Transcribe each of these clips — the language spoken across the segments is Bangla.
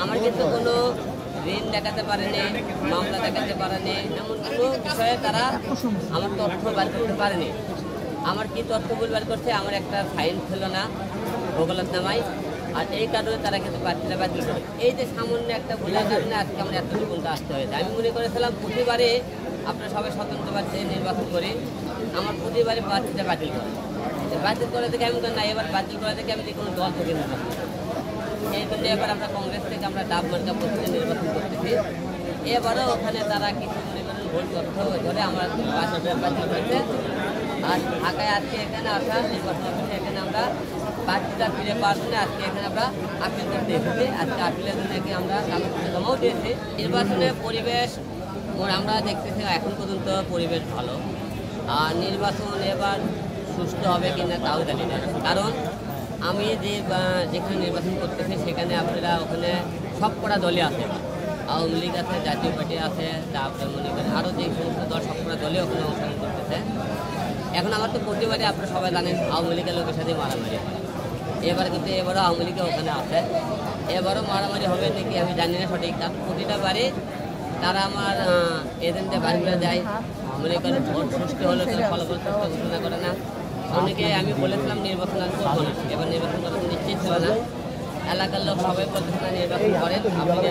আমার কিন্তু কোনো ঋণ দেখাতে পারেনি, মামলা দেখাতে পারেনি, এমন কোনো বিষয়ে তারা আমার তথ্য বার করতে পারেনি। আমার কি তথ্যগুলো বার করছে, আমার একটা ফাইল ছিল না ভোগলতনামায়, আর এই কারণে তারা কিন্তু প্রার্থীরা বাতিল করে। এই যে সামান্য একটা ভুলের কারণে আজকে আমরা এতটুকুনটা আসতে হয়েছে। আমি মনে করেছিলাম প্রতিবারে আপনারা সবাই স্বতন্ত্র প্রার্থী নির্বাচন করি, আমার প্রতিবারে প্রার্থীটা বাতিল করে। বাতিল করে থেকে আমি না, এবার বাতিল করে থেকে আমি যে কোনো দল থেকে নির্বাচন করি। এই জন্য এবার আমরা কংগ্রেস থেকে আমরা ডাব মার্কা পদ্ধতি নির্বাচন করতেছি। এবারও ওখানে তারা কিছু মনে করেন ভুল তথ্য ধরে আমরা বাতিল করেছে। আর ঢাকায় আজকে এখানে আসা নির্বাচন অফিসে এখানে আমরা প্রার্থীটা ফিরে পাওয়ার জন্য আজকে এখানে আমরা আপিল করতে এসেছি। আজকে আপিলের জন্য আমরা কাগজপত্র জমাও দিয়েছি। নির্বাচনের পরিবেশ আমরা দেখতেছি এখন পর্যন্ত পরিবেশ ভালো, আর নির্বাচন এবার সুষ্ঠু হবে কিনা তাও জানি না। কারণ আমি যেখানে নির্বাচন করতেছি সেখানে আপনারা ওখানে সব কটা দলই আছে, আওয়ামী লীগ আছে, জাতীয় পার্টি আছে, তারপরে মনে করেন আরও যে সমস্ত দল সব কটা দলই ওখানে অংশগ্রহণ করতেছে। এখন আমার তো প্রতিবারে আপনারা সবাই জানেন আওয়ামী লীগের লোকের সাথে মারামারি হয়। এবারও আওয়ামী লীগে ওখানে আছে, এবারও মারামারি হবে নাকি আমি জানি না সঠিক। কারণ প্রতিটা বারে তারা আমার এজেন্টে বাড়ি করে দেয়, মনে করেন ভোট সুষ্ঠু হলে তারা ফলাফল সুষ্ঠু ঘোষণা করে না। অনেকে আমি বলেছিলাম নির্বাচন আর করবো না, এবার নির্বাচন করার নিশ্চিত ছিল না। এলাকার লোক সবাই বলতেছে না নির্বাচন করেন, আপনি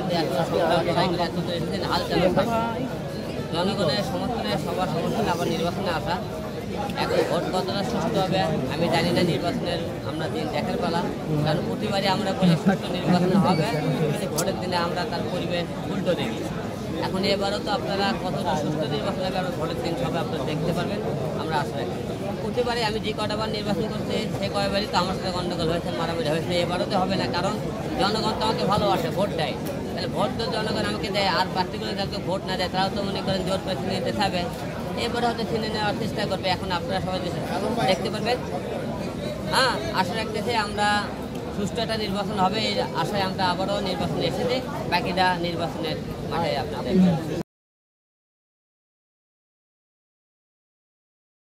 এসেছেন হাল চালু জনগণের সমর্থনে, সবার সমর্থনে আবার নির্বাচনে আসা। এখন ভোট কতটা সুস্থ হবে আমি জানি না, নির্বাচনের আমরা দিন দেখার পালা। কারণ প্রতিবারই আমরা বলি সুষ্ঠু নির্বাচন হবে, কিন্তু ভোটের দিনে আমরা তার পরিবেশ উল্টো দেখি। এখন এবারও তো আপনারা কতটা সুস্থ নির্বাচন হবে আমরা ভোটের দিন সবাই আপনারা দেখতে পারবেন, আমরা আশা রাখি। প্রতিবারে আমি যে কটাবার নির্বাচন করছি সে কয়বারই তো আমার সাথে গণ্ডগোল হয়েছে, মারামারি হয়েছে। এবারও তো হবে না, কারণ জনগণ তো আমাকে ভালোবাসে, ভোট দেয়। তাহলে ভোট তো জনগণ আমাকে দেয়, আর পার্টিগুলো যাকে ভোট না দেয় তারাও তো মনে করেন জোর করে ছিনে নিতে চাবে। এবারে হয়তো ছিনে নেওয়ার চেষ্টা করবে। এখন আপনারা সবাই দেখতে পারবেন। হ্যাঁ, আশা রাখতেছি আমরা সুষ্ঠু একটা নির্বাচন হবে, এই আশায় আমরা আবারও নির্বাচনে এসেছি। বাকিটা নির্বাচনের মাঠে আপনাদের